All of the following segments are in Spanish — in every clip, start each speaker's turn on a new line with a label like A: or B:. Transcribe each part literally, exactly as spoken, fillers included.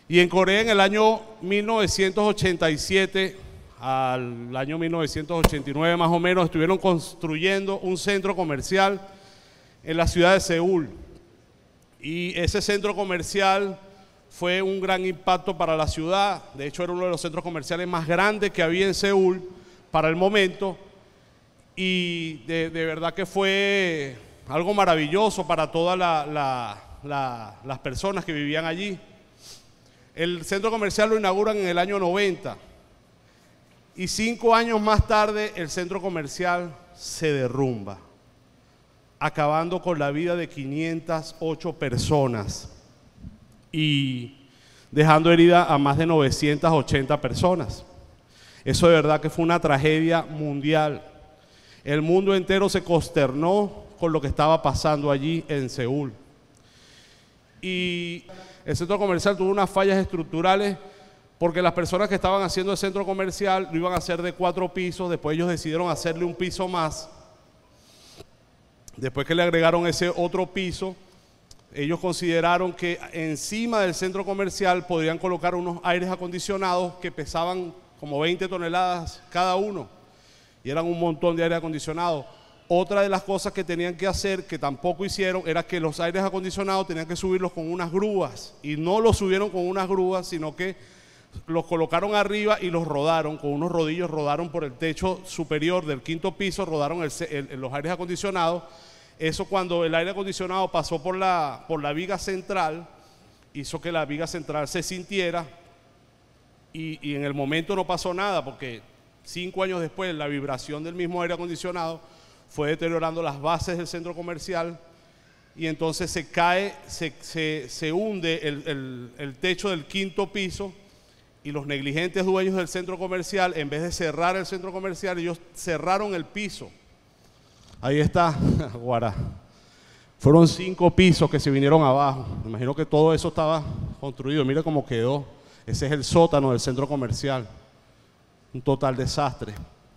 A: Y en Corea, en el año mil novecientos ochenta y siete al año mil novecientos ochenta y nueve más o menos, estuvieron construyendo un centro comercial en la ciudad de Seúl. Y ese centro comercial fue un gran impacto para la ciudad. De hecho, era uno de los centros comerciales más grandes que había en Seúl para el momento. Y de, de verdad que fue algo maravilloso para todas la, la, la, las personas que vivían allí. El centro comercial lo inauguran en el año noventa. Y cinco años más tarde el centro comercial se derrumba, acabando con la vida de quinientas ocho personas y dejando herida a más de novecientas ochenta personas. Eso de verdad que fue una tragedia mundial. El mundo entero se consternó con lo que estaba pasando allí en Seúl. Y el centro comercial tuvo unas fallas estructurales porque las personas que estaban haciendo el centro comercial lo iban a hacer de cuatro pisos. Después ellos decidieron hacerle un piso más. Después que le agregaron ese otro piso, ellos consideraron que encima del centro comercial podrían colocar unos aires acondicionados que pesaban como veinte toneladas cada uno y eran un montón de aire acondicionado. Otra de las cosas que tenían que hacer, que tampoco hicieron, era que los aires acondicionados tenían que subirlos con unas grúas, y no los subieron con unas grúas, sino que los colocaron arriba y los rodaron, con unos rodillos rodaron por el techo superior del quinto piso, rodaron el, el, los aires acondicionados. Eso, cuando el aire acondicionado pasó por la, por la viga central, hizo que la viga central se sintiera, y, y en el momento no pasó nada, porque cinco años después la vibración del mismo aire acondicionado fue deteriorando las bases del centro comercial, y entonces se cae, se, se, se hunde el, el, el techo del quinto piso, y los negligentes dueños del centro comercial, en vez de cerrar el centro comercial, ellos cerraron el piso. Ahí está, Guará. Fueron cinco pisos que se vinieron abajo. Me imagino que todo eso estaba construido. Mira cómo quedó. Ese es el sótano del centro comercial. Un total desastre.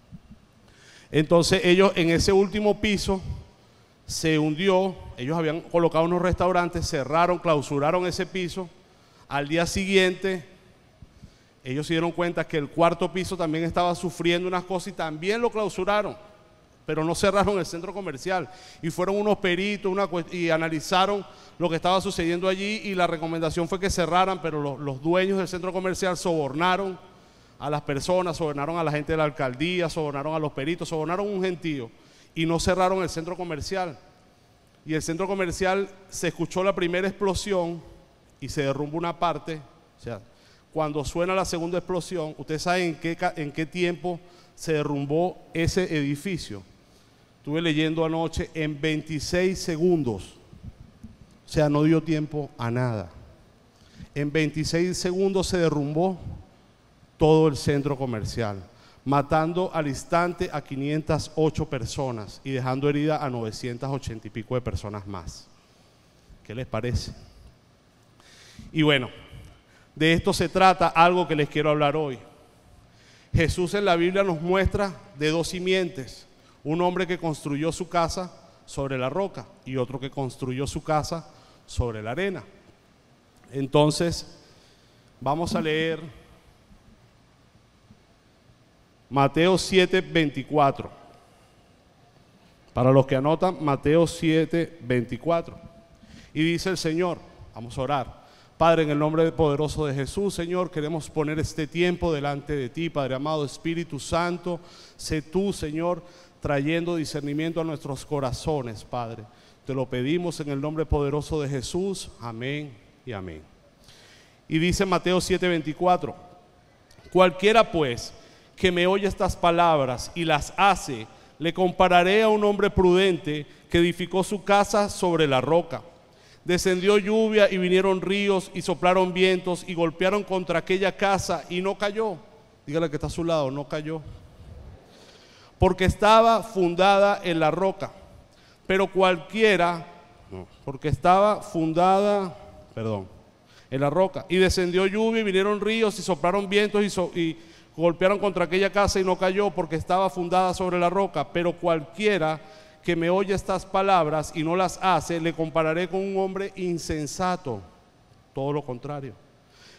A: Entonces ellos en ese último piso se hundió. Ellos habían colocado unos restaurantes, cerraron, clausuraron ese piso. Al día siguiente ellos se dieron cuenta que el cuarto piso también estaba sufriendo unas cosas y también lo clausuraron, pero no cerraron el centro comercial. Y fueron unos peritos una, y analizaron lo que estaba sucediendo allí, y la recomendación fue que cerraran, pero los, los dueños del centro comercial sobornaron a las personas, sobornaron a la gente de la alcaldía, sobornaron a los peritos, sobornaron un gentío, y no cerraron el centro comercial. Y el centro comercial, se escuchó la primera explosión y se derrumba una parte. O sea, cuando suena la segunda explosión, ustedes saben en qué, en qué tiempo se derrumbó ese edificio. Estuve leyendo anoche, en veintiséis segundos. O sea, no dio tiempo a nada. En veintiséis segundos se derrumbó todo el centro comercial, matando al instante a quinientas ocho personas y dejando herida a novecientas ochenta y pico de personas más. ¿Qué les parece? Y bueno, de esto se trata algo que les quiero hablar hoy. Jesús en la Biblia nos muestra de dos simientes: un hombre que construyó su casa sobre la roca y otro que construyó su casa sobre la arena. Entonces, vamos a leer Mateo siete, veinticuatro. Para los que anotan, Mateo siete, veinticuatro. Y dice el Señor, vamos a orar. Padre, en el nombre poderoso de Jesús, Señor, queremos poner este tiempo delante de ti, Padre amado. Espíritu Santo, sé tú, Señor, trayendo discernimiento a nuestros corazones, Padre. Te lo pedimos en el nombre poderoso de Jesús. Amén y amén. Y dice Mateo siete, veinticuatro: cualquiera pues que me oye estas palabras y las hace, le compararé a un hombre prudente que edificó su casa sobre la roca. Descendió lluvia y vinieron ríos y soplaron vientos y golpearon contra aquella casa y no cayó. Dígale que está a su lado, no cayó. Porque estaba fundada en la roca. Pero cualquiera, no, porque estaba fundada, perdón, en la roca. Y descendió lluvia y vinieron ríos y soplaron vientos y, so, y golpearon contra aquella casa y no cayó, porque estaba fundada sobre la roca. Pero cualquiera que me oye estas palabras y no las hace, le compararé con un hombre insensato, todo lo contrario,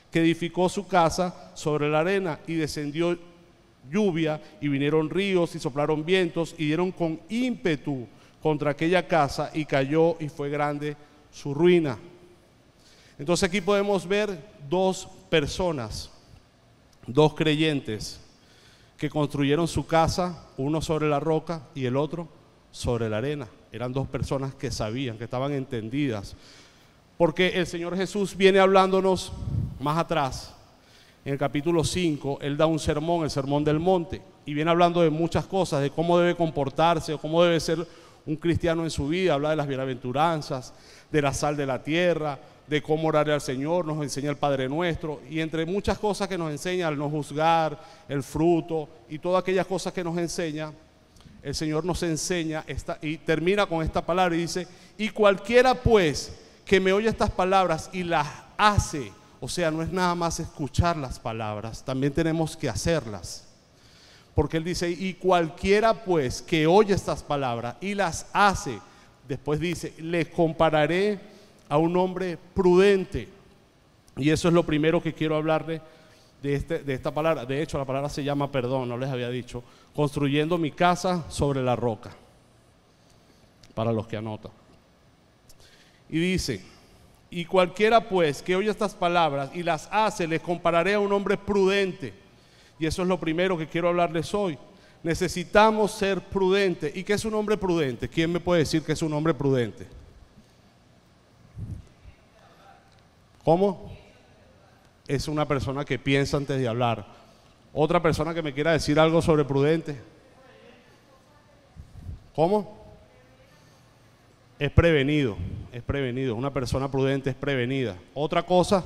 A: que edificó su casa sobre la arena, y descendió lluvia, y vinieron ríos, y soplaron vientos, y dieron con ímpetu contra aquella casa, y cayó, y fue grande su ruina. Entonces aquí podemos ver dos personas, dos creyentes, que construyeron su casa, uno sobre la roca y el otro sobre la arena. Eran dos personas que sabían, que estaban entendidas. Porque el Señor Jesús viene hablándonos más atrás, en el capítulo cinco, Él da un sermón, el sermón del monte, y viene hablando de muchas cosas, de cómo debe comportarse, o cómo debe ser un cristiano en su vida. Habla de las bienaventuranzas, de la sal de la tierra, de cómo orar al Señor, nos enseña el Padre Nuestro, y entre muchas cosas que nos enseña, el no juzgar, el fruto, y todas aquellas cosas que nos enseña, el Señor nos enseña, esta, y termina con esta palabra y dice: y cualquiera pues que me oye estas palabras y las hace. O sea, no es nada más escuchar las palabras, también tenemos que hacerlas. Porque Él dice: y cualquiera pues que oye estas palabras y las hace, después dice, les compararé a un hombre prudente. Y eso es lo primero que quiero hablarle de, este, de esta palabra. De hecho, la palabra se llama perdón, no les había dicho. Construyendo mi casa sobre la roca, para los que anotan. Y dice: y cualquiera pues que oye estas palabras y las hace, les compararé a un hombre prudente. Y eso es lo primero que quiero hablarles hoy. Necesitamos ser prudentes. ¿Y qué es un hombre prudente? ¿Quién me puede decir que es un hombre prudente? ¿Cómo? Es una persona que piensa antes de hablar. Otra persona que me quiera decir algo sobre prudente. ¿Cómo? Es prevenido, es prevenido. Una persona prudente es prevenida. Otra cosa,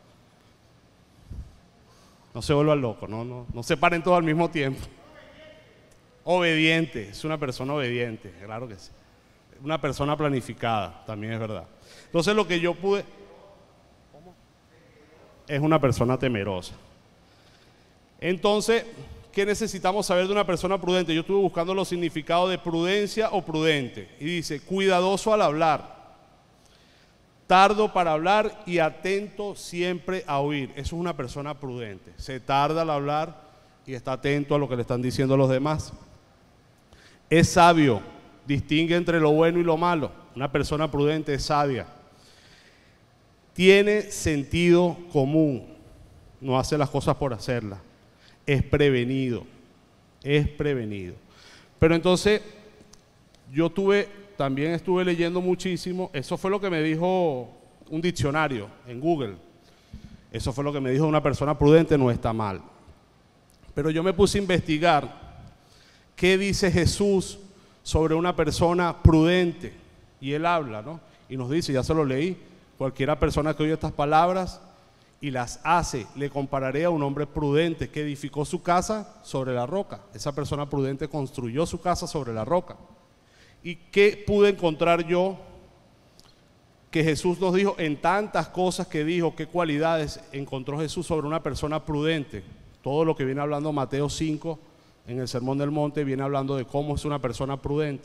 A: no se vuelvan locos, no, no, no se paren todos al mismo tiempo. Obediente, es una persona obediente, claro que sí. Una persona planificada, también es verdad. Entonces lo que yo pude, ¿cómo? Es una persona temerosa. Entonces, ¿qué necesitamos saber de una persona prudente? Yo estuve buscando los significados de prudencia o prudente. Y dice: cuidadoso al hablar, tardo para hablar y atento siempre a oír. Eso es una persona prudente. Se tarda al hablar y está atento a lo que le están diciendo los demás. Es sabio, distingue entre lo bueno y lo malo. Una persona prudente es sabia. Tiene sentido común, no hace las cosas por hacerlas. Es prevenido, es prevenido. Pero entonces, yo tuve, también estuve leyendo muchísimo. Eso fue lo que me dijo un diccionario en Google. Eso fue lo que me dijo una persona prudente, no está mal. Pero yo me puse a investigar qué dice Jesús sobre una persona prudente. Y Él habla, ¿no? Y nos dice, ya se lo leí: cualquiera persona que oye estas palabras y las hace, le compararé a un hombre prudente que edificó su casa sobre la roca. Esa persona prudente construyó su casa sobre la roca. ¿Y qué pude encontrar yo que Jesús nos dijo en tantas cosas que dijo? ¿Qué cualidades encontró Jesús sobre una persona prudente? Todo lo que viene hablando Mateo cinco en el Sermón del Monte viene hablando de cómo es una persona prudente.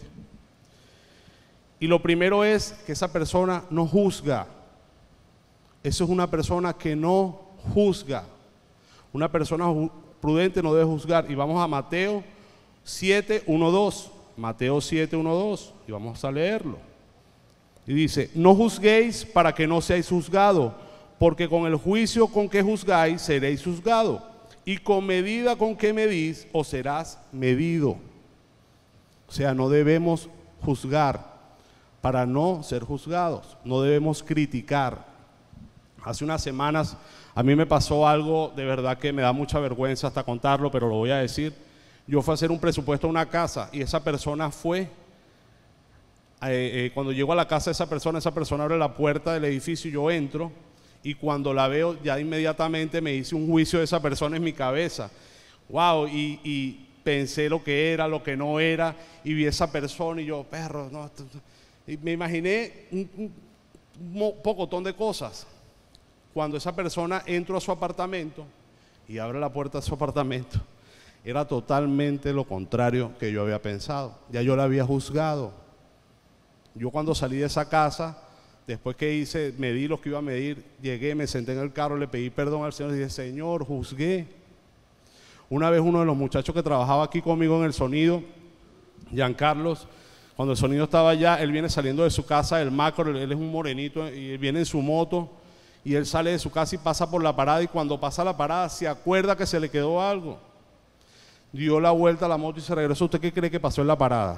A: Y lo primero es que esa persona no juzga. Eso es una persona que no juzga. Una persona prudente no debe juzgar. Y vamos a Mateo siete, uno, dos. Mateo siete, uno, dos. Y vamos a leerlo. Y dice: no juzguéis para que no seáis juzgados, porque con el juicio con que juzgáis seréis juzgados, y con medida con que medís os serás medido. O sea, no debemos juzgar para no ser juzgados. No debemos criticar. Hace unas semanas a mí me pasó algo de verdad que me da mucha vergüenza hasta contarlo, pero lo voy a decir. Yo fui a hacer un presupuesto a una casa y esa persona fue, eh, eh, cuando llego a la casa de esa persona, esa persona abre la puerta del edificio y yo entro, y cuando la veo ya inmediatamente me hice un juicio de esa persona en mi cabeza. Wow, y, y pensé lo que era, lo que no era, y vi a esa persona y yo, perro, no, y me imaginé un, un, un pocotón de cosas. Cuando esa persona entró a su apartamento y abre la puerta de su apartamento, era totalmente lo contrario que yo había pensado. Ya yo la había juzgado. Yo cuando salí de esa casa después que hice, medí lo que iba a medir, llegué, me senté en el carro, le pedí perdón al Señor y dije, Señor, juzgué. Una vez uno de los muchachos que trabajaba aquí conmigo en el sonido, Giancarlos, cuando el sonido estaba allá, él viene saliendo de su casa, el macro, él es un morenito, y viene en su moto, y él sale de su casa y pasa por la parada, y cuando pasa la parada se acuerda que se le quedó algo. Dio la vuelta a la moto y se regresó. ¿Usted qué cree que pasó en la parada?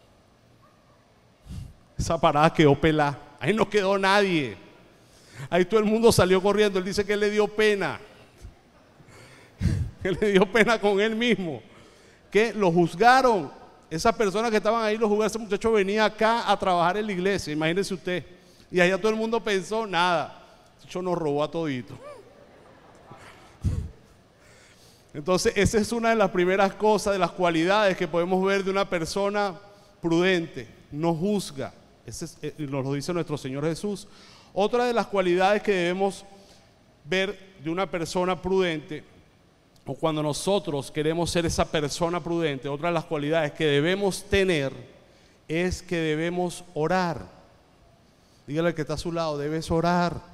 A: Esa parada quedó pelada. Ahí no quedó nadie. Ahí todo el mundo salió corriendo. Él dice que él le dio pena. Él le dio pena con él mismo. Que lo juzgaron. Esas personas que estaban ahí lo juzgaron. Ese muchacho venía acá a trabajar en la iglesia. Imagínese usted. Y allá todo el mundo pensó, nada. Yo nos robó a todito. Entonces, esa es una de las primeras cosas, de las cualidades que podemos ver de una persona prudente. No juzga. Ese es, eh, nos lo dice nuestro Señor Jesús. Otra de las cualidades que debemos ver de una persona prudente, o cuando nosotros queremos ser esa persona prudente, otra de las cualidades que debemos tener es que debemos orar. Dígale al que está a su lado, debes orar.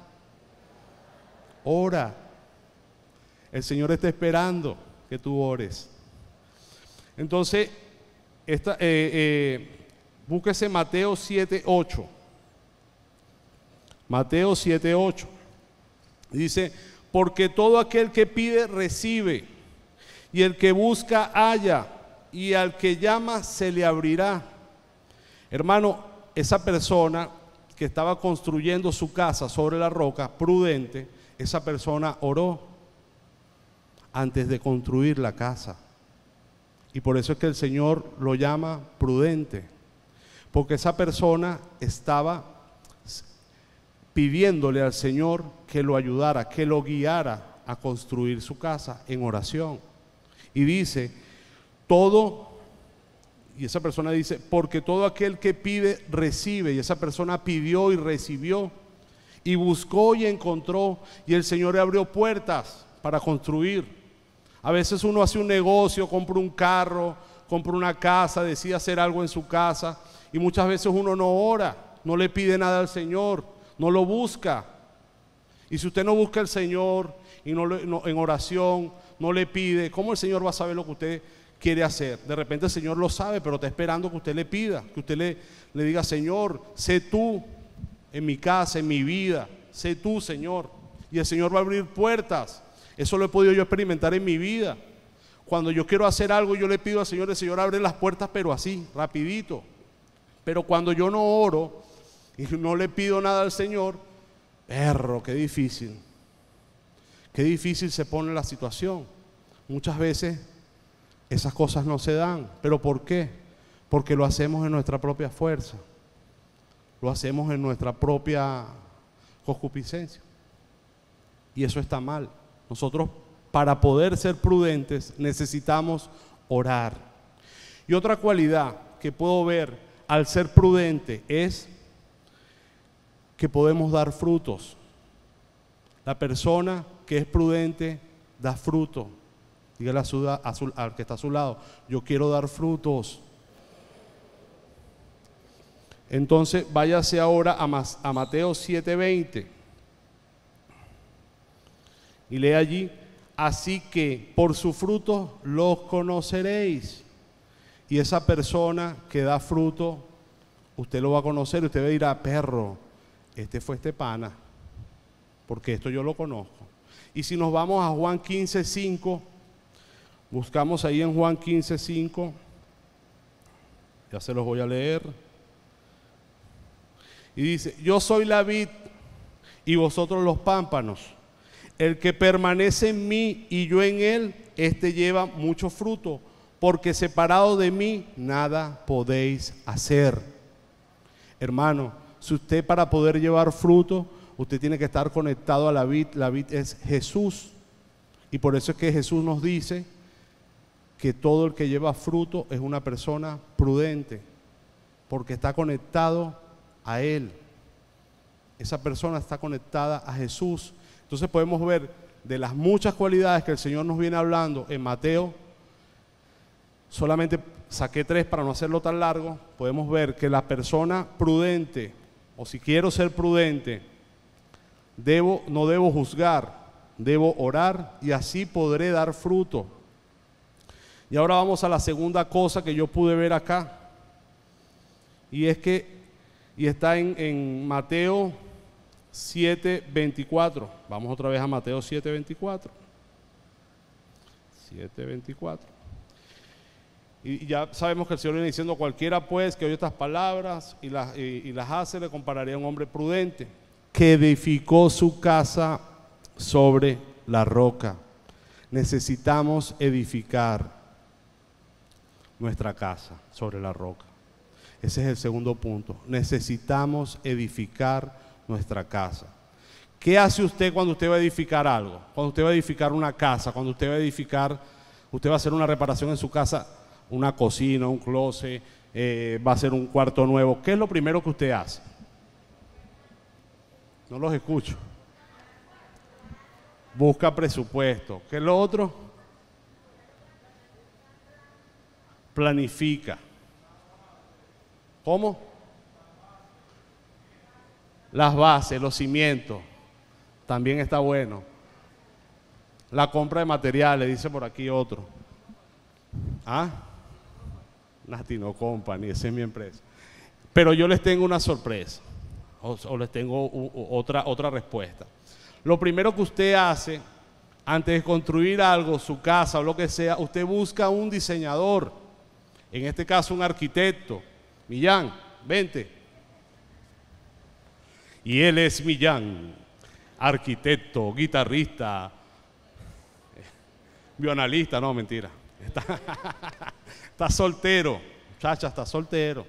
A: Ora. El Señor está esperando que tú ores. Entonces, esta, eh, eh, búsquese Mateo siete ocho. Mateo siete ocho. Dice, porque todo aquel que pide, recibe. Y el que busca, halla. Y al que llama, se le abrirá. Hermano, esa persona que estaba construyendo su casa sobre la roca, prudente, esa persona oró antes de construir la casa. Y por eso es que el Señor lo llama prudente, porque esa persona estaba pidiéndole al Señor que lo ayudara, que lo guiara a construir su casa en oración. Y dice, todo, y esa persona dice, porque todo aquel que pide, recibe. Y esa persona pidió y recibió, y buscó y encontró, y el Señor le abrió puertas para construir. A veces uno hace un negocio, compra un carro, compra una casa, decide hacer algo en su casa, y muchas veces uno no ora, no le pide nada al Señor, no lo busca. Y si usted no busca al Señor y no, no en oración, no le pide, ¿cómo el Señor va a saber lo que usted quiere hacer? De repente el Señor lo sabe, pero está esperando que usted le pida, que usted le, le diga, Señor, sé tú en mi casa, en mi vida, sé tú, Señor. Y el Señor va a abrir puertas. Eso lo he podido yo experimentar en mi vida. Cuando yo quiero hacer algo, yo le pido al Señor, el Señor abre las puertas, pero así, rapidito. Pero cuando yo no oro y no le pido nada al Señor, perro, qué difícil. Qué difícil se pone la situación. Muchas veces esas cosas no se dan. ¿Pero por qué? Porque lo hacemos en nuestra propia fuerza. Lo hacemos en nuestra propia concupiscencia. Y eso está mal. Nosotros, para poder ser prudentes, necesitamos orar. Y otra cualidad que puedo ver al ser prudente es que podemos dar frutos. La persona que es prudente da fruto. Dígale a su, a su, al que está a su lado, yo quiero dar frutos. Entonces váyase ahora a, a Mateo siete veinte y lee allí, así que por su fruto los conoceréis. Y esa persona que da fruto, usted lo va a conocer y usted dirá, perro, este fue este pana, porque esto yo lo conozco. Y si nos vamos a Juan quince cinco, buscamos ahí en Juan quince cinco, ya se los voy a leer. Y dice, yo soy la vid y vosotros los pámpanos. El que permanece en mí y yo en él, este lleva mucho fruto, porque separado de mí nada podéis hacer. Hermano, si usted para poder llevar fruto, usted tiene que estar conectado a la vid. La vid es Jesús. Y por eso es que Jesús nos dice que todo el que lleva fruto es una persona prudente, porque está conectado a Él. Esa persona está conectada a Jesús. Entonces podemos ver de las muchas cualidades que el Señor nos viene hablando en Mateo. Solamente saqué tres para no hacerlo tan largo. Podemos ver que la persona prudente o si quiero ser prudente, debo, no debo juzgar, debo orar y así podré dar fruto. Y ahora vamos a la segunda cosa que yo pude ver acá. Y es que, y está en, en Mateo siete veinticuatro. Vamos otra vez a Mateo siete veinticuatro. siete veinticuatro. Y ya sabemos que el Señor viene diciendo: cualquiera pues que oye estas palabras y las, y, y las hace, le compararía a un hombre prudente que edificó su casa sobre la roca. Necesitamos edificar nuestra casa sobre la roca. Ese es el segundo punto. Necesitamos edificar nuestra casa. ¿Qué hace usted cuando usted va a edificar algo? Cuando usted va a edificar una casa, cuando usted va a edificar, usted va a hacer una reparación en su casa, una cocina, un closet, eh, va a hacer un cuarto nuevo. ¿Qué es lo primero que usted hace? No los escucho. Busca presupuesto. ¿Qué es lo otro? Planifica. ¿Cómo? Las bases, los cimientos. También está bueno. La compra de materiales, dice por aquí otro. ¿Ah? Latino Company, esa es mi empresa. Pero yo les tengo una sorpresa. O, o les tengo u, u, otra, otra respuesta. Lo primero que usted hace antes de construir algo, su casa o lo que sea, usted busca un diseñador. En este caso un arquitecto. Millán, vente. Y él es Millán, arquitecto, guitarrista, bioanalista, no, mentira. Está, está soltero, muchacha, está soltero.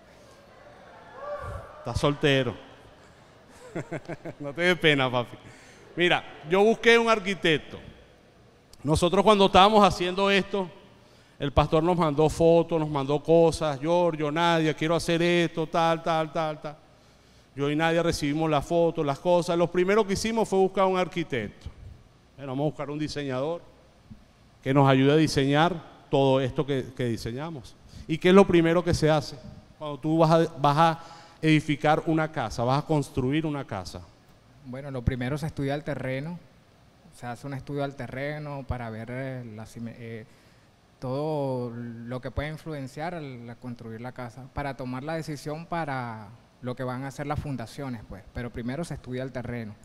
A: Está soltero. No te dé pena, papi. Mira, yo busqué un arquitecto. Nosotros cuando estábamos haciendo esto, el pastor nos mandó fotos, nos mandó cosas. Giorgio, Nadia, quiero hacer esto, tal, tal, tal, tal. Yo y Nadia recibimos las fotos, las cosas. Lo primero que hicimos fue buscar un arquitecto. Bueno, vamos a buscar un diseñador que nos ayude a diseñar todo esto que, que diseñamos. ¿Y qué es lo primero que se hace? Cuando tú vas a, vas a edificar una casa, vas a construir una casa.
B: Bueno, lo primero se estudia el terreno. Se hace un estudio del terreno para ver eh, la, eh, todo lo que puede influenciar al a construir la casa, para tomar la decisión para lo que van a ser las fundaciones, pues. Pero primero se estudia el terreno.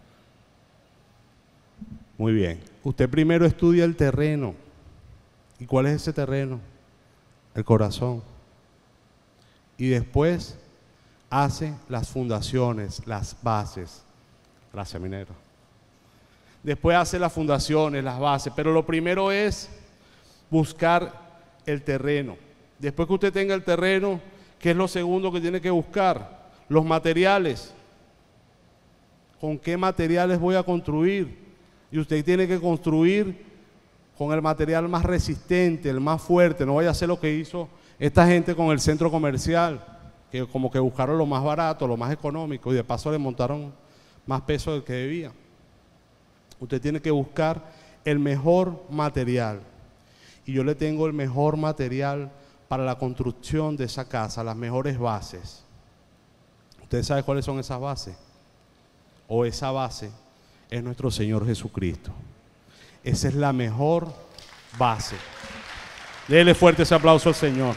A: Muy bien. Usted primero estudia el terreno. ¿Y cuál es ese terreno? El corazón. Y después hace las fundaciones, las bases. Gracias, minero. Después hace las fundaciones, las bases, pero lo primero es buscar el terreno. Después que usted tenga el terreno, ¿qué es lo segundo que tiene que buscar? Los materiales. ¿Con qué materiales voy a construir? Y usted tiene que construir con el material más resistente, el más fuerte. No vaya a hacer lo que hizo esta gente con el centro comercial, que como que buscaron lo más barato, lo más económico, y de paso le montaron más peso del que debía. Usted tiene que buscar el mejor material. Y yo le tengo el mejor material para la construcción de esa casa, las mejores bases. ¿Usted sabe cuáles son esas bases? O esa base es nuestro Señor Jesucristo. Esa es la mejor base. Dele fuerte ese aplauso al Señor.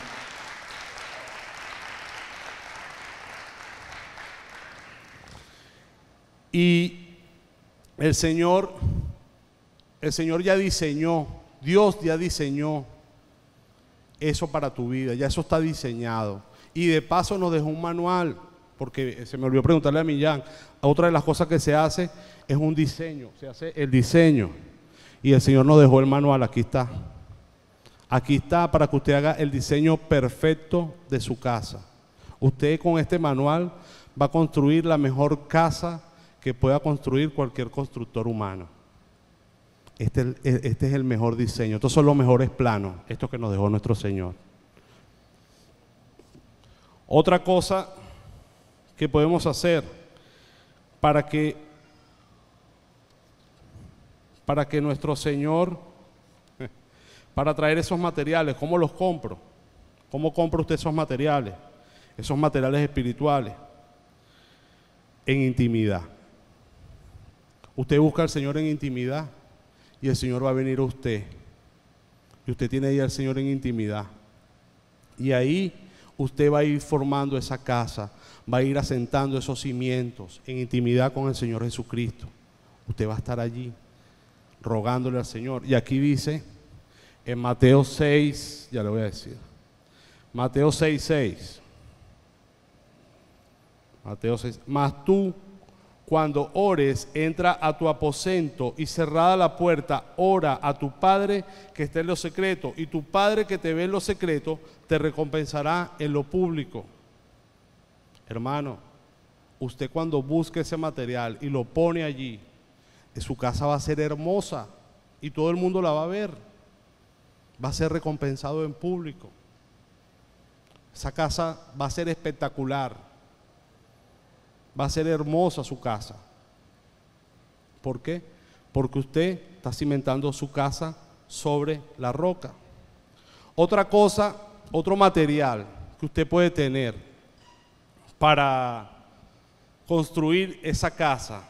A: Y el Señor, el Señor ya diseñó, Dios ya diseñó eso para tu vida, ya eso está diseñado. Y de paso nos dejó un manual, porque se me olvidó preguntarle a Millán, otra de las cosas que se hace es un diseño, se hace el diseño. Y el Señor nos dejó el manual, aquí está. Aquí está para que usted haga el diseño perfecto de su casa. Usted con este manual va a construir la mejor casa que pueda construir cualquier constructor humano. Este, este es el mejor diseño. Estos son los mejores planos, estos que nos dejó nuestro Señor. Otra cosa que podemos hacer para que, para que nuestro Señor, para traer esos materiales, ¿cómo los compro? ¿Cómo compra usted esos materiales? Esos materiales espirituales. en intimidad. Usted busca al Señor en intimidad y el Señor va a venir a usted. Y usted tiene ahí al Señor en intimidad. Y ahí usted va a ir formando esa casa, va a ir asentando esos cimientos en intimidad con el Señor Jesucristo. Usted va a estar allí rogándole al Señor. Y aquí dice en Mateo seis, ya le voy a decir, Mateo seis, seis. Mateo seis, mas tú cuando ores, entra a tu aposento y cerrada la puerta, ora a tu Padre que está en lo secreto, y tu Padre que te ve en lo secreto te recompensará en lo público. Hermano, usted cuando busque ese material y lo pone allí, su casa va a ser hermosa y todo el mundo la va a ver. Va a ser recompensado en público. Esa casa va a ser espectacular. Va a ser hermosa su casa. ¿Por qué? Porque usted está cimentando su casa sobre la roca. Otra cosa, otro material que usted puede tener para construir esa casa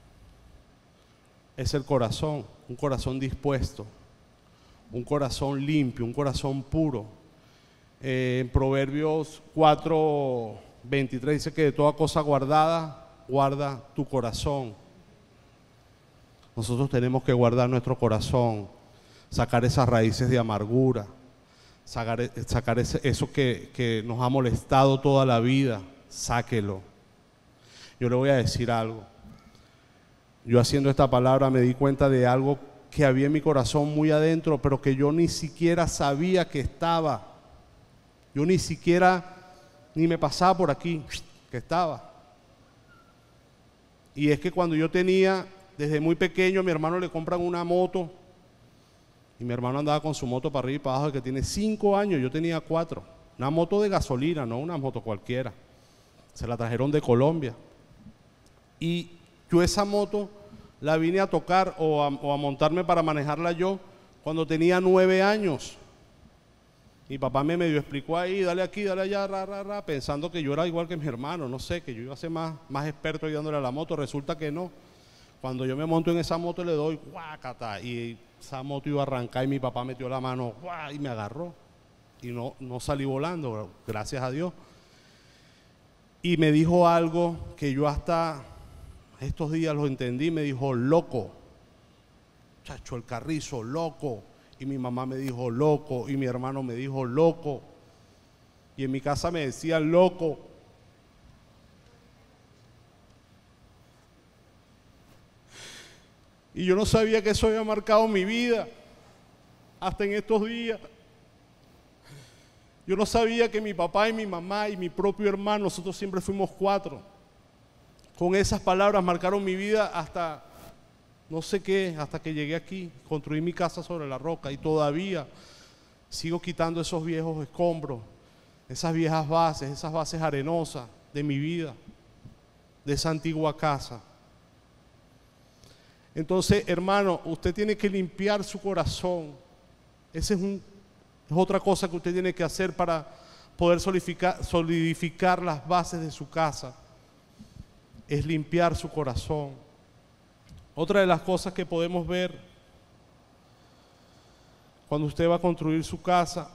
A: es el corazón, un corazón dispuesto, un corazón limpio, un corazón puro. Eh, en Proverbios cuatro veintitrés dice que de toda cosa guardada, guarda tu corazón. Nosotros tenemos que guardar nuestro corazón, sacar esas raíces de amargura, sacar, sacar ese, eso que, que nos ha molestado toda la vida, sáquelo. Yo le voy a decir algo. Yo haciendo esta palabra me di cuenta de algo que había en mi corazón muy adentro, pero que yo ni siquiera sabía que estaba. Yo ni siquiera... ni me pasaba por aquí, que estaba. Y es que cuando yo tenía, desde muy pequeño, a mi hermano le compran una moto, y mi hermano andaba con su moto para arriba y para abajo, que tiene cinco años, yo tenía cuatro. Una moto de gasolina, no una moto cualquiera. Se la trajeron de Colombia. Y yo esa moto la vine a tocar o a, o a montarme para manejarla yo cuando tenía nueve años. Mi papá me medio explicó ahí, dale aquí, dale allá, ra, ra, ra, pensando que yo era igual que mi hermano, no sé, que yo iba a ser más, más experto ahí dándole a la moto. Resulta que no. Cuando yo me monto en esa moto le doy guácata, y esa moto iba a arrancar y mi papá metió la mano guá, y me agarró. Y no, no salí volando, gracias a Dios. Y me dijo algo que yo hasta estos días lo entendí, me dijo, loco, chacho, el carrizo, loco. Y mi mamá me dijo loco, y mi hermano me dijo loco, y en mi casa me decían loco. Y yo no sabía que eso había marcado mi vida hasta en estos días. Yo no sabía que mi papá y mi mamá y mi propio hermano, nosotros siempre fuimos cuatro, con esas palabras marcaron mi vida hasta... no sé qué, hasta que llegué aquí, construí mi casa sobre la roca, y todavía sigo quitando esos viejos escombros, esas viejas bases, esas bases arenosas de mi vida, de esa antigua casa. Entonces, hermano, usted tiene que limpiar su corazón. Esa es, un, es otra cosa que usted tiene que hacer para poder solidificar, solidificar las bases de su casa, es limpiar su corazón. Otra de las cosas que podemos ver cuando usted va a construir su casa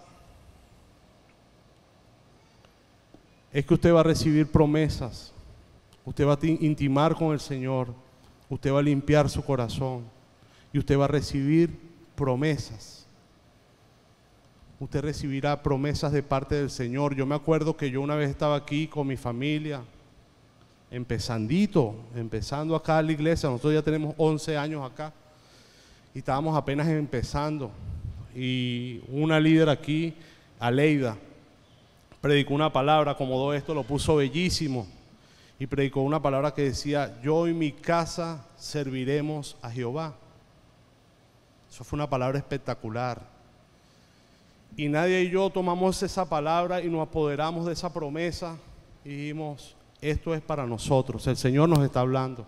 A: es que usted va a recibir promesas, usted va a intimar con el Señor, usted va a limpiar su corazón y usted va a recibir promesas. Usted recibirá promesas de parte del Señor. Yo me acuerdo que yo una vez estaba aquí con mi familia, empezandito, empezando acá a la iglesia. Nosotros ya tenemos once años acá y estábamos apenas empezando, y una líder aquí, Aleida, predicó una palabra, acomodó esto, lo puso bellísimo, y predicó una palabra que decía, yo y mi casa serviremos a Jehová. Eso fue una palabra espectacular, y Nadia y yo tomamos esa palabra y nos apoderamos de esa promesa y dijimos, esto es para nosotros, el Señor nos está hablando.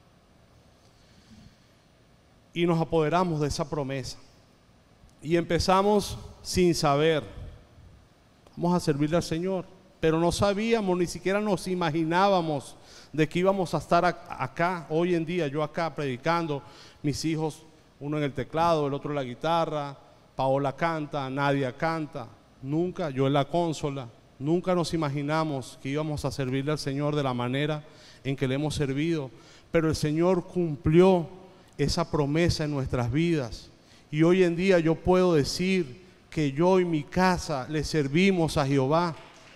A: Y nos apoderamos de esa promesa. Y empezamos sin saber. Vamos a servirle al Señor. pero no sabíamos, ni siquiera nos imaginábamos de que íbamos a estar acá, hoy en día, yo acá predicando, mis hijos, uno en el teclado, el otro en la guitarra, Paola canta, Nadia canta, nunca, yo en la consola, nunca nos imaginamos que íbamos a servirle al Señor de la manera en que le hemos servido, pero el Señor cumplió esa promesa en nuestras vidas, y hoy en día yo puedo decir que yo y mi casa le servimos a Jehová.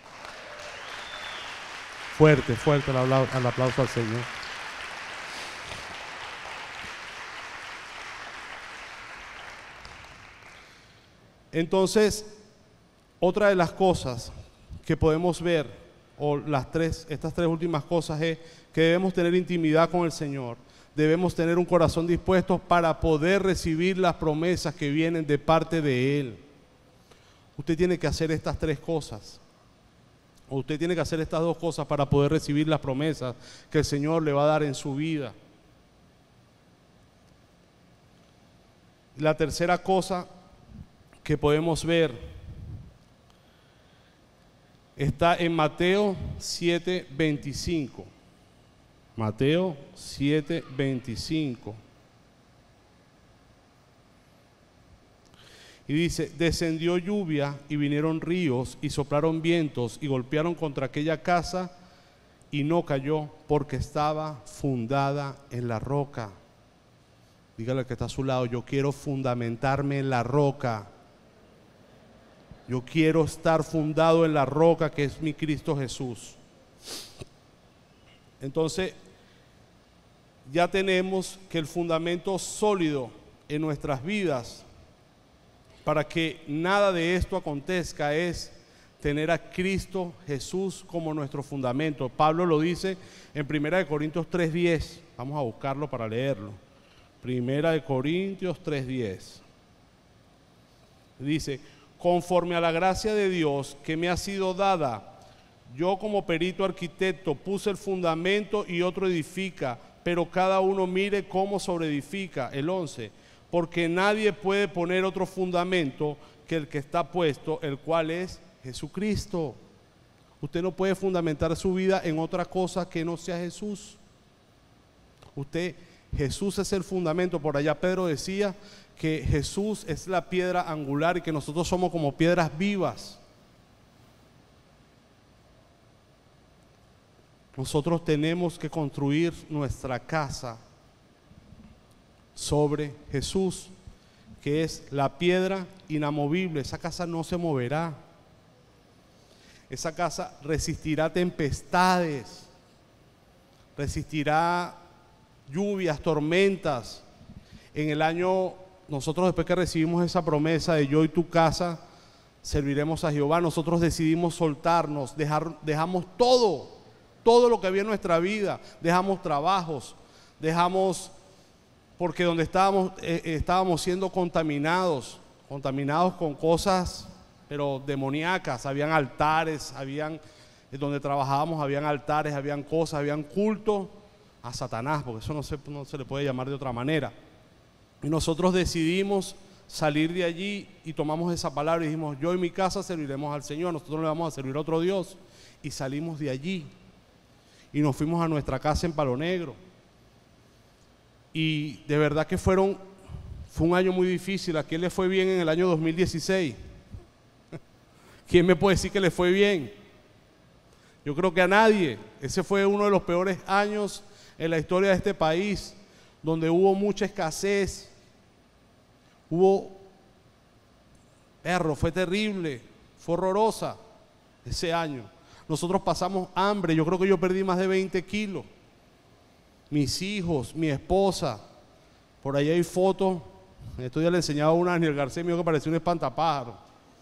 A: Fuerte, fuerte el aplauso, el aplauso al Señor. Entonces, otra de las cosas que podemos ver, o las tres, estas tres últimas cosas, es que debemos tener intimidad con el Señor. Debemos tener un corazón dispuesto para poder recibir las promesas que vienen de parte de Él. Usted tiene que hacer estas tres cosas. O usted tiene que hacer estas dos cosas para poder recibir las promesas que el Señor le va a dar en su vida. La tercera cosa que podemos ver está en Mateo siete veinticinco. Mateo siete veinticinco. Y dice, descendió lluvia y vinieron ríos y soplaron vientos y golpearon contra aquella casa y no cayó porque estaba fundada en la roca. Dígale al que está a su lado, yo quiero fundamentarme en la roca. Yo quiero estar fundado en la roca que es mi Cristo Jesús. Entonces, ya tenemos que el fundamento sólido en nuestras vidas para que nada de esto acontezca es tener a Cristo Jesús como nuestro fundamento. Pablo lo dice en primera de Corintios tres diez. Vamos a buscarlo para leerlo. primera de Corintios tres diez. Dice, conforme a la gracia de Dios que me ha sido dada, yo como perito arquitecto puse el fundamento y otro edifica, pero cada uno mire cómo sobreedifica. El once. Porque nadie puede poner otro fundamento que el que está puesto, el cual es Jesucristo. Usted no puede fundamentar su vida en otra cosa que no sea Jesús. Usted, Jesús es el fundamento. Por allá Pedro decía que Jesús es la piedra angular y que nosotros somos como piedras vivas. Nosotros tenemos que construir nuestra casa sobre Jesús, que es la piedra inamovible. Esa casa no se moverá. Esa casa resistirá tempestades, resistirá lluvias, tormentas. En el año, nosotros después que recibimos esa promesa de yo y tu casa serviremos a Jehová, nosotros decidimos soltarnos, dejar, dejamos todo, todo lo que había en nuestra vida, dejamos trabajos, dejamos... Porque donde estábamos, eh, estábamos siendo contaminados, contaminados con cosas, pero demoníacas. Habían altares, habían, eh, donde trabajábamos habían altares, habían cosas, habían culto a Satanás, porque eso no se, no se le puede llamar de otra manera. Y nosotros decidimos salir de allí y tomamos esa palabra y dijimos, yo y mi casa serviremos al Señor, nosotros no le vamos a servir a otro Dios. Y salimos de allí y nos fuimos a nuestra casa en Palo Negro. Y de verdad que fueron, fue un año muy difícil. ¿A quién le fue bien en el año dos mil dieciséis? ¿Quién me puede decir que le fue bien? Yo creo que a nadie. Ese fue uno de los peores años en la historia de este país, donde hubo mucha escasez, hubo, perro, fue terrible, fue horrorosa ese año. Nosotros pasamos hambre, yo creo que yo perdí más de veinte kilos. Mis hijos, mi esposa, por ahí hay fotos. Esto ya le enseñaba una a Daniel García, mío, que parecía un espantapájaro.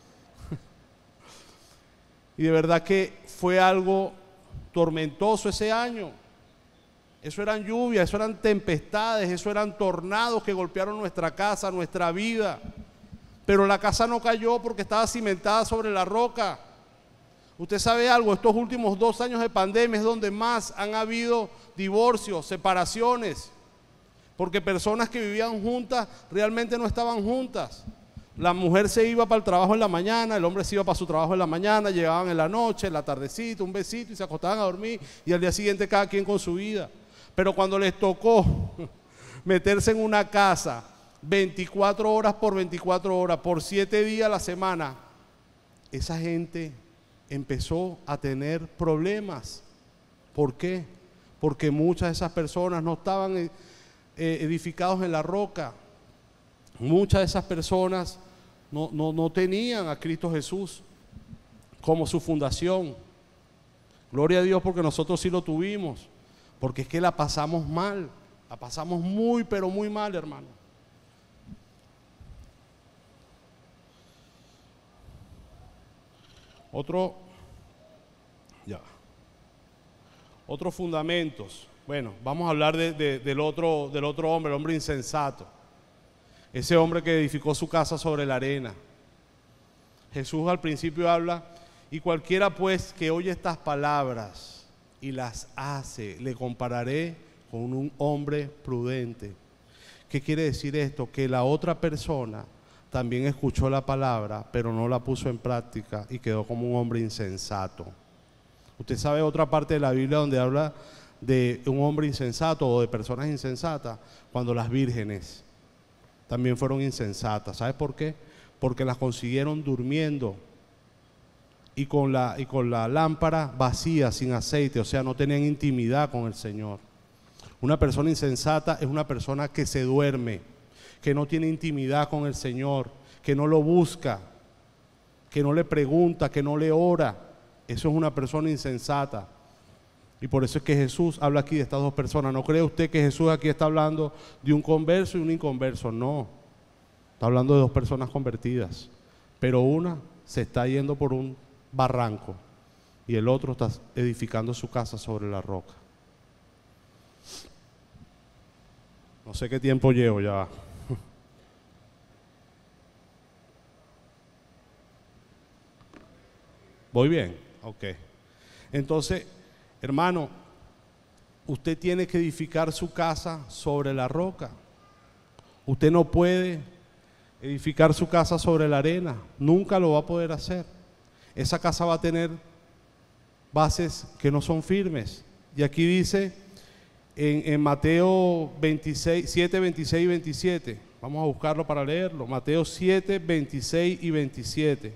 A: Y de verdad que fue algo tormentoso ese año. Eso eran lluvias, eso eran tempestades, eso eran tornados que golpearon nuestra casa, nuestra vida. Pero la casa no cayó porque estaba cimentada sobre la roca. Usted sabe algo, estos últimos dos años de pandemia es donde más han habido divorcios, separaciones, porque personas que vivían juntas realmente no estaban juntas. La mujer se iba para el trabajo en la mañana, el hombre se iba para su trabajo en la mañana, llegaban en la noche, en la tardecita, un besito y se acostaban a dormir y al día siguiente cada quien con su vida. Pero cuando les tocó meterse en una casa veinticuatro horas por veinticuatro horas, por siete días a la semana, esa gente empezó a tener problemas. ¿Por qué? Porque muchas de esas personas no estaban eh, edificados en la roca. Muchas de esas personas no, no, no tenían a Cristo Jesús como su fundación. Gloria a Dios porque nosotros sí lo tuvimos, porque es que la pasamos mal, la pasamos muy pero muy mal, hermano. Otro, ya, otros fundamentos. Bueno, vamos a hablar de, de, del, otro, del otro hombre, el hombre insensato. Ese hombre que edificó su casa sobre la arena. Jesús al principio habla, y cualquiera pues que oye estas palabras y las hace, le compararé con un hombre prudente. ¿Qué quiere decir esto? Que la otra persona también escuchó la palabra, pero no la puso en práctica y quedó como un hombre insensato. Usted sabe otra parte de la Biblia donde habla de un hombre insensato o de personas insensatas, cuando las vírgenes también fueron insensatas. ¿Sabe por qué? Porque las consiguieron durmiendo y con la, y con la lámpara vacía, sin aceite, o sea, no tenían intimidad con el Señor. Una persona insensata es una persona que se duerme, que no tiene intimidad con el Señor, que no lo busca, que no le pregunta, que no le ora. Eso es una persona insensata. Y por eso es que Jesús habla aquí de estas dos personas. ¿No cree usted que Jesús aquí está hablando de un converso y un inconverso? No, está hablando de dos personas convertidas, pero una se está yendo por un barranco y el otro está edificando su casa sobre la roca. No sé qué tiempo llevo ya. ¿Voy bien? Ok. Entonces, hermano, usted tiene que edificar su casa sobre la roca. Usted no puede edificar su casa sobre la arena. Nunca lo va a poder hacer. Esa casa va a tener bases que no son firmes. Y aquí dice en, en Mateo veintiséis, siete, veintiséis y veintisiete. Vamos a buscarlo para leerlo. Mateo siete, veintiséis y veintisiete.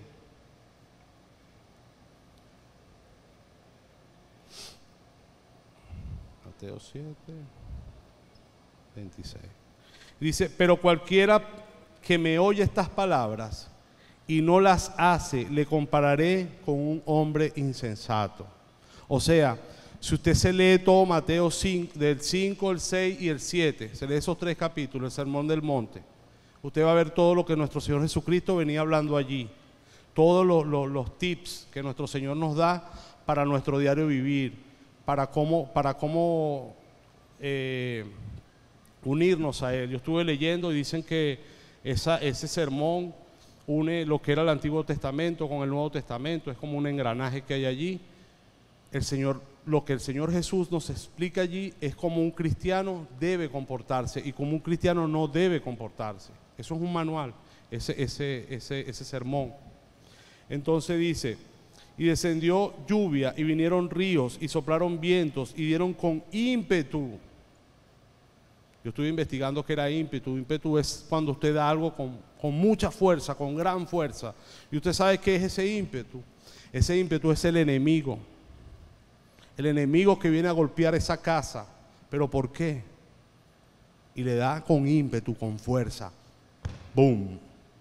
A: Mateo siete, veintiséis. Dice, pero cualquiera que me oye estas palabras y no las hace, le compararé con un hombre insensato. O sea, si usted se lee todo Mateo cinco, del cinco, el seis y el siete, se lee esos tres capítulos, el Sermón del Monte, usted va a ver todo lo que nuestro Señor Jesucristo venía hablando allí. Todos los, los, los tips que nuestro Señor nos da para nuestro diario vivir, para cómo, para cómo eh, unirnos a Él. Yo estuve leyendo y dicen que esa, ese sermón une lo que era el Antiguo Testamento con el Nuevo Testamento, es como un engranaje que hay allí. El Señor, lo que el Señor Jesús nos explica allí es cómo un cristiano debe comportarse y cómo un cristiano no debe comportarse. Eso es un manual, ese, ese, ese, ese sermón. Entonces dice, y descendió lluvia y vinieron ríos y soplaron vientos y dieron con ímpetu. Yo estuve investigando qué era ímpetu. Ímpetu es cuando usted da algo con, con mucha fuerza, con gran fuerza. Y usted sabe qué es ese ímpetu. Ese ímpetu es el enemigo. El enemigo que viene a golpear esa casa. ¿Pero por qué? Y le da con ímpetu, con fuerza. ¡Boom!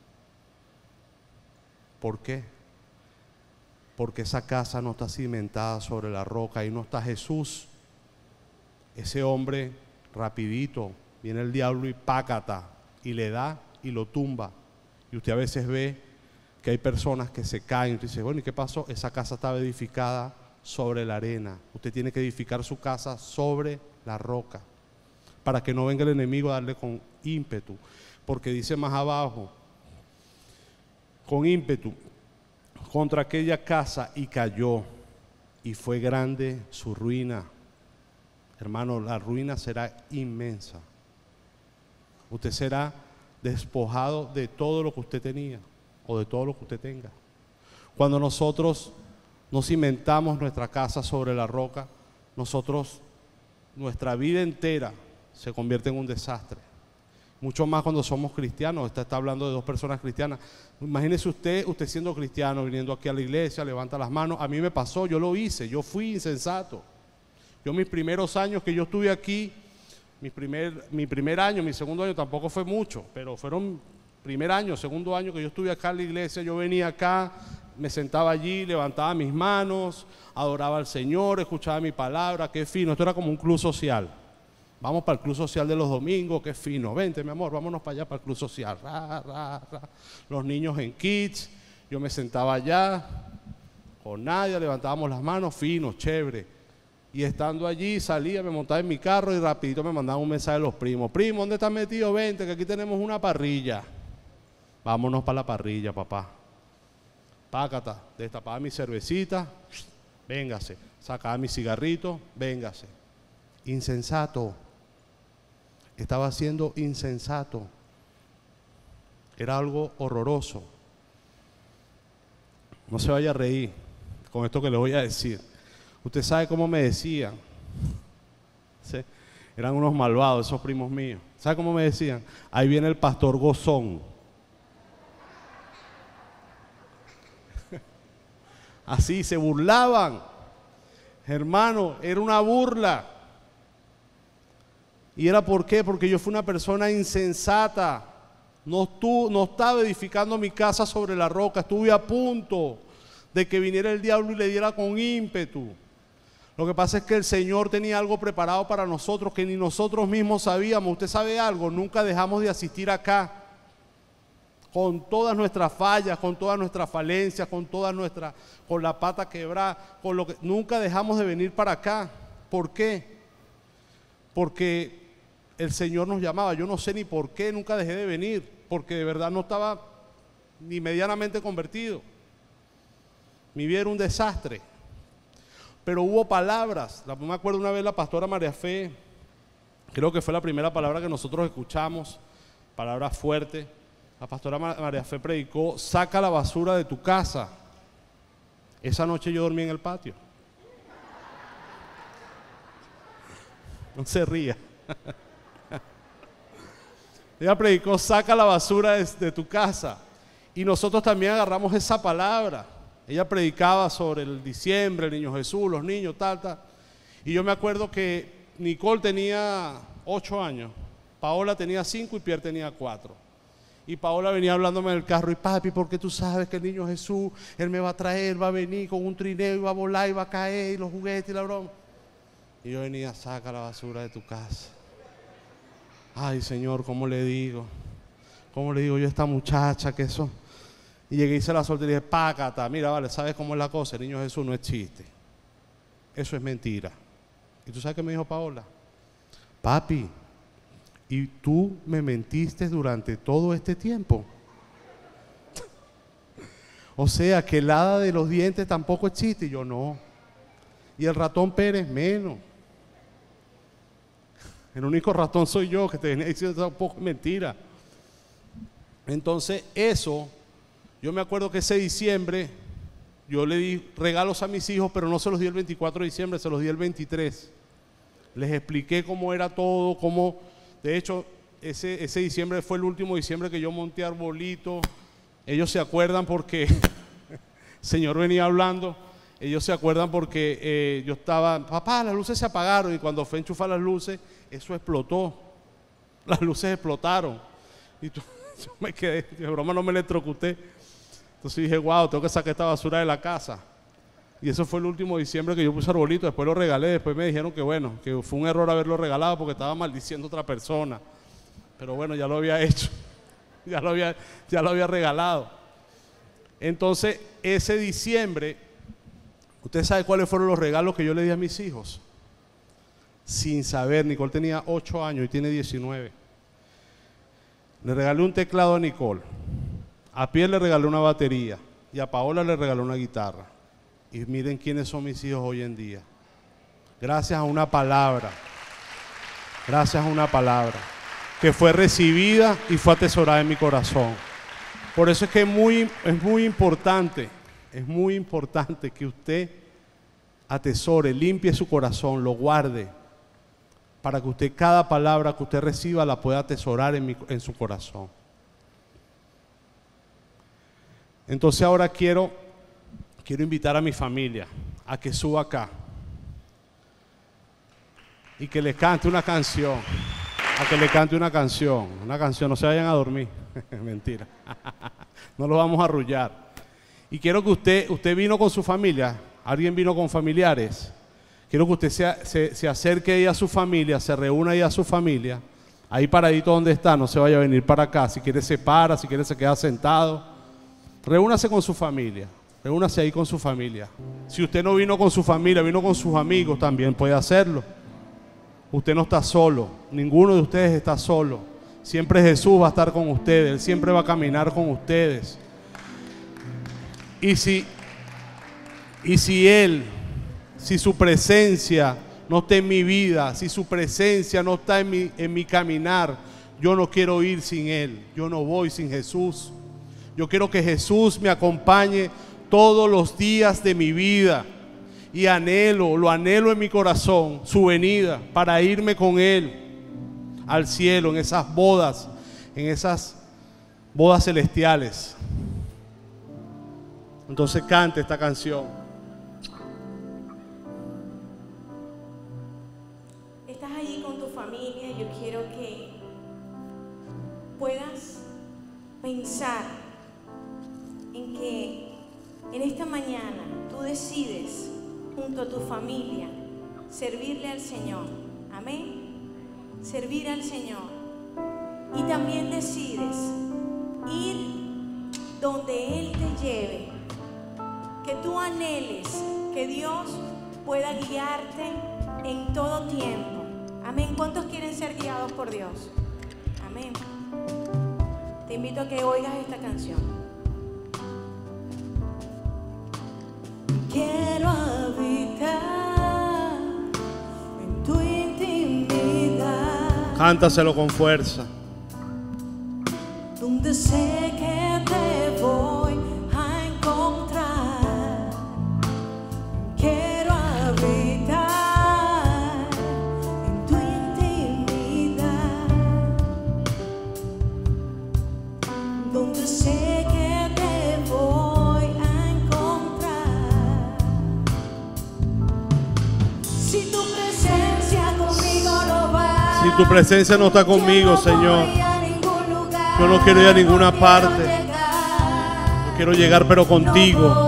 A: ¿Por qué? Porque esa casa no está cimentada sobre la roca. Ahí no está Jesús. Ese hombre, rapidito, viene el diablo y pácata, y le da y lo tumba. Y usted a veces ve que hay personas que se caen. Usted dice, bueno, ¿y qué pasó? Esa casa estaba edificada sobre la arena. Usted tiene que edificar su casa sobre la roca, para que no venga el enemigo a darle con ímpetu. Porque dice más abajo, con ímpetu, contra aquella casa, y cayó, y fue grande su ruina. Hermano, la ruina será inmensa. Usted será despojado de todo lo que usted tenía o de todo lo que usted tenga. Cuando nosotros no cimentamos nuestra casa sobre la roca, nosotros, nuestra vida entera se convierte en un desastre. Mucho más cuando somos cristianos. Usted está hablando de dos personas cristianas. Imagínese usted, usted siendo cristiano, viniendo aquí a la iglesia, levanta las manos. A mí me pasó, yo lo hice, yo fui insensato. Yo mis primeros años que yo estuve aquí, mi primer, mi primer año, mi segundo año tampoco fue mucho, pero fueron primer año, segundo año que yo estuve acá en la iglesia, yo venía acá, me sentaba allí, levantaba mis manos, adoraba al Señor, escuchaba mi palabra, qué fino, esto era como un club social. Vamos para el club social de los domingos, qué fino, vente mi amor, vámonos para allá para el club social. Ra, ra, ra. Los niños en kids, yo me sentaba allá, con nadie, levantábamos las manos, fino, chévere. Y estando allí, salía, me montaba en mi carro y rapidito me mandaban un mensaje de los primos. Primo, ¿dónde estás metido? Vente, que aquí tenemos una parrilla. Vámonos para la parrilla, papá. Pácata, destapaba mi cervecita, véngase. Sacaba mi cigarrito, véngase. Insensato. Estaba siendo insensato. Era algo horroroso. No se vaya a reír con esto que le voy a decir. Usted sabe cómo me decían. ¿Sí? Eran unos malvados esos primos míos. ¿Sabe cómo me decían? Ahí viene el pastor gozón. Así se burlaban. Hermano, era una burla. ¿Y era por qué? Porque yo fui una persona insensata. No, estuve, no estaba edificando mi casa sobre la roca. Estuve a punto de que viniera el diablo y le diera con ímpetu. Lo que pasa es que el Señor tenía algo preparado para nosotros que ni nosotros mismos sabíamos. Usted sabe algo, nunca dejamos de asistir acá. Con todas nuestras fallas, con todas nuestras falencias, con todas nuestras, con la pata quebrada, con lo que nunca dejamos de venir para acá. ¿Por qué? Porque el Señor nos llamaba. Yo no sé ni por qué nunca dejé de venir, porque de verdad no estaba ni medianamente convertido. Mi vida era un desastre. Pero hubo palabras. Me acuerdo una vez la pastora María Fe, creo que fue la primera palabra que nosotros escuchamos, palabra fuerte. La pastora María Fe predicó: saca la basura de tu casa. Esa noche yo dormí en el patio. No se ría. Ella predicó: saca la basura de, de tu casa. Y nosotros también agarramos esa palabra. Ella predicaba sobre el diciembre, el niño Jesús, los niños, tal, tal. Y yo me acuerdo que Nicole tenía ocho años, Paola tenía cinco y Pierre tenía cuatro. Y Paola venía hablándome en el carro: y papi, ¿por qué tú sabes que el niño Jesús, él me va a traer, va a venir con un trineo y va a volar y va a caer, y los juguetes y la broma? Y yo venía: saca la basura de tu casa. Ay, Señor, ¿cómo le digo? ¿Cómo le digo yo a esta muchacha que eso? Y llegué y se la solté y le dije: pácata, mira, vale, ¿sabes cómo es la cosa? El niño Jesús no existe. Eso es mentira. ¿Y tú sabes qué me dijo Paola? Papi, ¿y tú me mentiste durante todo este tiempo? O sea, que el hada de los dientes tampoco existe. Y yo: no. Y el ratón Pérez menos. El único ratón soy yo que te venía diciendo tampoco es mentira. Entonces eso, yo me acuerdo que ese diciembre yo le di regalos a mis hijos, pero no se los di el veinticuatro de diciembre, se los di el veintitrés. Les expliqué cómo era todo, cómo, de hecho, ese, ese diciembre fue el último diciembre que yo monté arbolito. Ellos se acuerdan porque el Señor venía hablando. Ellos se acuerdan porque eh, yo estaba: papá, las luces se apagaron. Y cuando fue a enchufar las luces, eso explotó. Las luces explotaron. Y tú, yo me quedé, de broma no me electrocuté. Entonces dije: wow, tengo que sacar esta basura de la casa. Y eso fue el último diciembre que yo puse arbolito. Después lo regalé. Después me dijeron que bueno, que fue un error haberlo regalado porque estaba maldiciendo a otra persona. Pero bueno, ya lo había hecho. Ya lo había, ya lo había regalado. Entonces, ese diciembre, ¿usted sabe cuáles fueron los regalos que yo le di a mis hijos? Sin saber. Nicole tenía ocho años y tiene diecinueve. Le regalé un teclado a Nicole. A Pierre le regalé una batería. Y a Paola le regalé una guitarra. Y miren quiénes son mis hijos hoy en día. Gracias a una palabra. Gracias a una palabra. que fue recibida y fue atesorada en mi corazón. Por eso es que es muy, es muy importante, es muy importante que usted atesore, limpie su corazón, lo guarde, para que usted cada palabra que usted reciba la pueda atesorar en, mi, en su corazón. Entonces ahora quiero, quiero invitar a mi familia a que suba acá y que le cante una canción, a que le cante una canción, una canción, no se vayan a dormir, mentira, no lo vamos a arrullar. Y quiero que usted, usted vino con su familia, alguien vino con familiares, quiero que usted se, se, se acerque ahí a su familia, se reúna ahí a su familia, ahí paradito donde está, no se vaya a venir para acá, si quiere se para, si quiere se queda sentado, reúnase con su familia, reúnase ahí con su familia. Si usted no vino con su familia, vino con sus amigos, también puede hacerlo. Usted no está solo, ninguno de ustedes está solo. Siempre Jesús va a estar con ustedes, Él siempre va a caminar con ustedes. Y si, y si Él, si su presencia no está en mi vida, si su presencia no está en mi, en mi caminar, yo no quiero ir sin Él, yo no voy sin Jesús. Yo quiero que Jesús me acompañe todos los días de mi vida. Y anhelo, lo anhelo en mi corazón, su venida, para irme con Él al cielo, en esas bodas, en esas bodas celestiales. Entonces cante esta canción.
C: Estás allí con tu familia, yo quiero que puedas pensar en que en esta mañana tú decides junto a tu familia servirle al Señor, amén, servir al Señor, y también decides ir donde Él te lleve, que tú anheles que Dios pueda guiarte en todo tiempo, amén. ¿Cuántos quieren ser guiados por Dios? Amén. Te invito a que oigas esta canción. Quiero habitar en tu intimidad.
A: Cántaselo con fuerza.
C: Donde sé que te voy a encontrar. Quiero habitar en tu intimidad. Donde sé que te voy.
A: Si tu presencia no está conmigo, Señor, yo no quiero ir a ninguna parte. Yo quiero llegar, pero contigo.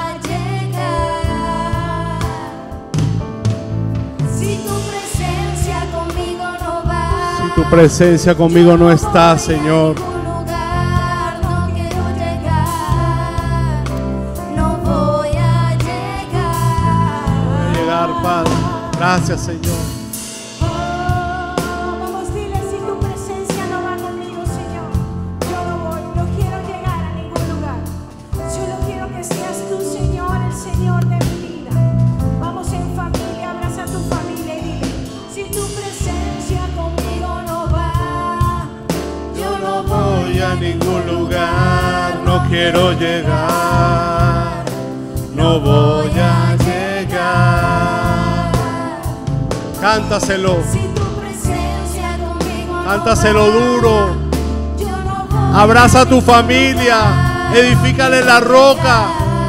C: Si tu presencia conmigo no va,
A: si tu presencia conmigo no está, Señor,
C: no quiero llegar, no voy a llegar.
A: voy a llegar, Padre. Gracias, Señor.
C: Ningún lugar, no quiero llegar,
A: no voy a llegar. Cántaselo,
C: si tu presencia conmigo no
A: cántaselo
C: va,
A: duro.
C: yo no voy
A: Abraza a tu familia, edifícale la roca.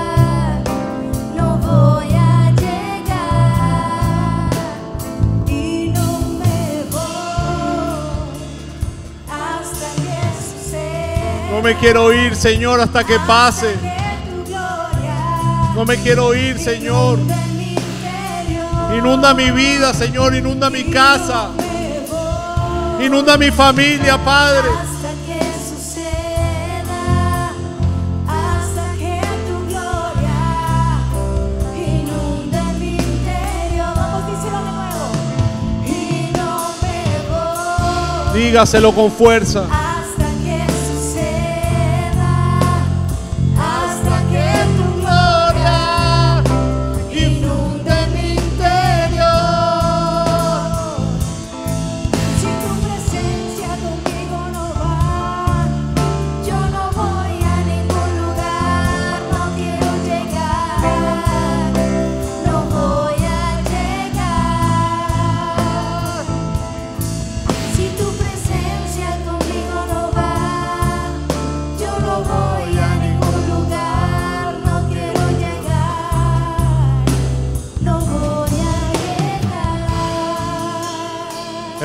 C: No voy a llegar y no me voy hasta que suceda.
A: No me quiero ir, Señor, hasta que pase.
C: Hasta que tu gloria
A: No me quiero ir, Señor.
C: inunde mi interior.
A: Inunda mi vida, Señor, inunda mi casa,
C: Me voy
A: inunda mi familia, Padre.
C: hasta que suceda, hasta que tu gloria inunde mi interior. Vamos, díselo de nuevo. Y no me voy
A: Dígaselo con fuerza.
C: hasta que suceda, hasta que tu gloria inunde mi interior. Si tu presencia conmigo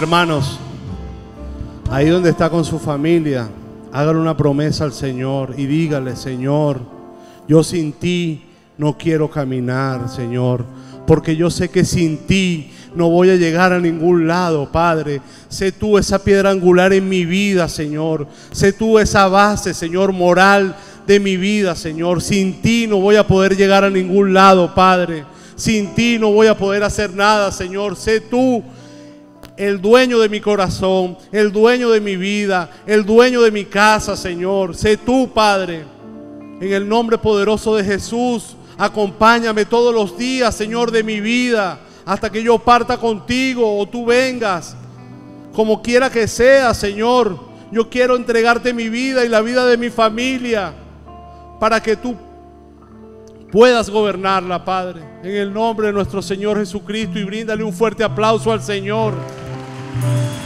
A: Hermanos, ahí donde está con su familia, hágale una promesa al Señor y dígale: Señor, yo sin ti no quiero caminar, Señor, porque yo sé que sin ti no voy a llegar a ningún lado, Padre. Sé tú esa piedra angular en mi vida, Señor. Sé tú esa base, Señor, moral de mi vida, Señor. Sin ti no voy a poder llegar a ningún lado, Padre. Sin ti no voy a poder hacer nada, Señor. Sé tú el dueño de mi corazón, el dueño de mi vida, el dueño de mi casa, Señor. Sé tú, Padre. En el nombre poderoso de Jesús, acompáñame todos los días, Señor, de mi vida, hasta que yo parta contigo o tú vengas. Como quiera que sea, Señor, yo quiero entregarte mi vida y la vida de mi familia para que tú puedas gobernarla, Padre. En el nombre de nuestro Señor Jesucristo, y bríndale un fuerte aplauso al Señor.